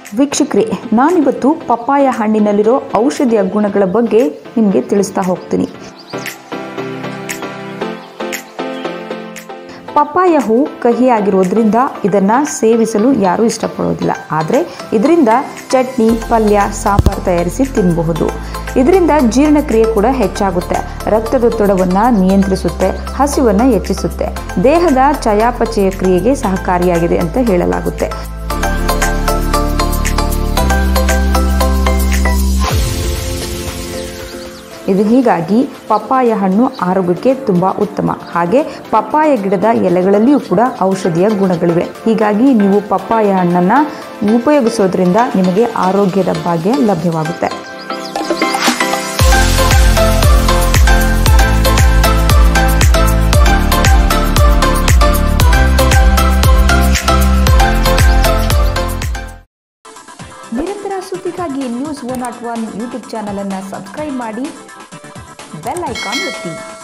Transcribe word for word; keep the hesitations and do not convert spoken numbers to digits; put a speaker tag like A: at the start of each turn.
A: ವೀಕ್ಷಕರೇ, ನಾನಿವತ್ತು ಪಪ್ಪಾಯ ಹಣ್ಣಿನಲ್ಲಿರೋ ಔಷಧಿಯ ಗುಣಗಳ ಬಗ್ಗೆ ನಿಮಗೆ ತಿಳಿಸ್ತಾ ಹೋಗ್ತೀನಿ. ಪಪ್ಪಾಯ ಹೂ ಕಹಿಯಾಗಿರೋದ್ರಿಂದ ಇದನ್ನು ಸೇವಿಸಲು ಯಾರೂ ಇಷ್ಟಪಡೋದಿಲ್ಲ. ಆದರೆ ಇದರಿಂದ ಚಟ್ನಿ, ಪಲ್ಯ, ಸಾಂಬಾರು ತಯಾರಿಸಿ ತಿನ್ನಬಹುದು. ಇದರಿಂದ ಜೀರ್ಣಕ್ರಿಯೆ ಕೂಡ ಹೆಚ್ಚಾಗುತ್ತೆ, ರಕ್ತದೊತ್ತಡವನ್ನು ನಿಯಂತ್ರಿಸುತ್ತೆ, ಹಸಿವನ್ನು ಹೆಚ್ಚಿಸುತ್ತೆ, ದೇಹದ ಚಯಾಪಚಯ ಕ್ರಿಯೆಗೆ ಸಹಕಾರಿಯಾಗಿದೆ ಅಂತ ಹೇಳಲಾಗುತ್ತೆ. ಇದು ಹೀಗಾಗಿ ಪಪ್ಪಾಯ ಹಣ್ಣು ಆರೋಗ್ಯಕ್ಕೆ ತುಂಬ ಉತ್ತಮ. ಹಾಗೆ ಪಪ್ಪಾಯ ಗಿಡದ ಎಲೆಗಳಲ್ಲಿಯೂ ಕೂಡ ಔಷಧಿಯ ಗುಣಗಳಿವೆ. ಹೀಗಾಗಿ ನೀವು ಪಪ್ಪಾಯ ಹಣ್ಣನ್ನು ಉಪಯೋಗಿಸೋದ್ರಿಂದ ನಿಮಗೆ ಆರೋಗ್ಯದ ಭಾಗ್ಯ ಲಭ್ಯವಾಗುತ್ತೆ. ನಿರಂತರ ಸುದ್ದಿಗಾಗಿ news one not one YouTube ಚಾನಲನ್ನು ಸಬ್ಸ್ಕ್ರೈಬ್ ಮಾಡಿ, ಬೆಲ್ ಐಕಾನ್ ಒತ್ತಿ.